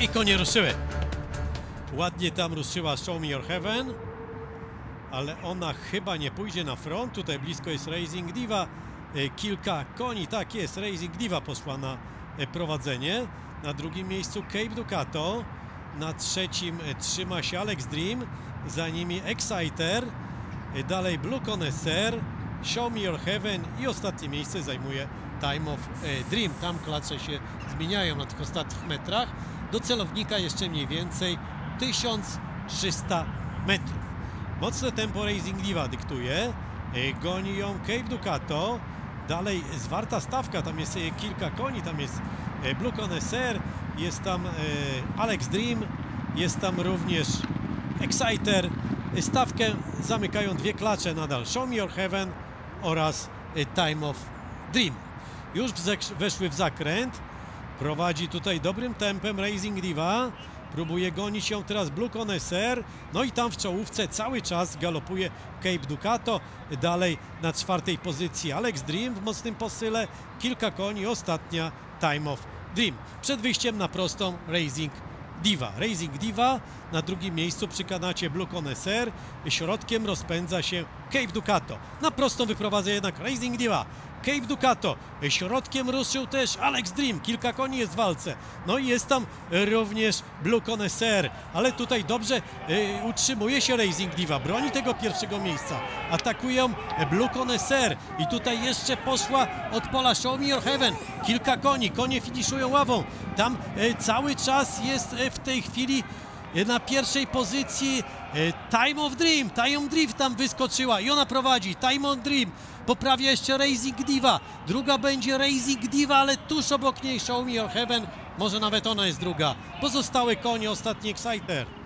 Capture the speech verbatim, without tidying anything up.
I konie ruszyły. Ładnie tam ruszyła Show Me Your Heaven, ale ona chyba nie pójdzie na front. Tutaj blisko jest Racing Diva. Kilka koni, tak jest, Racing Diva poszła na prowadzenie. Na drugim miejscu Cape Ducato. Na trzecim trzyma się Alex Dream. Za nimi Exciter. Dalej Blue Connoisseur, Show Me Your Heaven i ostatnie miejsce zajmuje Time of Dream. Tam klacze się zmieniają na tych ostatnich metrach. Do celownika jeszcze mniej więcej tysiąc trzysta metrów. Mocne tempo Racing Diva dyktuje. Goni ją Cape Ducato. Dalej zwarta stawka, tam jest kilka koni, tam jest Blue Connoisseur, jest tam Alex Dream, jest tam również Exciter. Stawkę zamykają dwie klacze nadal, Show Me Your Heaven oraz Time of Dream. Już weszły w zakręt, prowadzi tutaj dobrym tempem Racing Diva, próbuje gonić ją teraz Blue Connoisseur, no i tam w czołówce cały czas galopuje Cape Ducato, dalej na czwartej pozycji Alex Dream w mocnym posyle, kilka koni, ostatnia Time of Dream. Przed wyjściem na prostą Racing Diva. Racing Diva na drugim miejscu przy kanacie Blue Connoisseur, środkiem rozpędza się Cape Ducato. Na prostą wyprowadza jednak Racing Diva. Cape Ducato, środkiem ruszył też Alex Dream, kilka koni jest w walce, no i jest tam również Blue Connoisseur, ale tutaj dobrze y, utrzymuje się Racing Diva, broni tego pierwszego miejsca, atakują Blue Connoisseur i tutaj jeszcze poszła od pola Show Me Your Heaven, kilka koni, konie finiszują ławą, tam y, cały czas jest y, w tej chwili na pierwszej pozycji Time of Dream, Time of Dream tam wyskoczyła i ona prowadzi, Time of Dream poprawia jeszcze Racing Diva, druga będzie Racing Diva, ale tuż obok niej Show Me Your Heaven, może nawet ona jest druga, pozostałe konie, ostatni Exciter.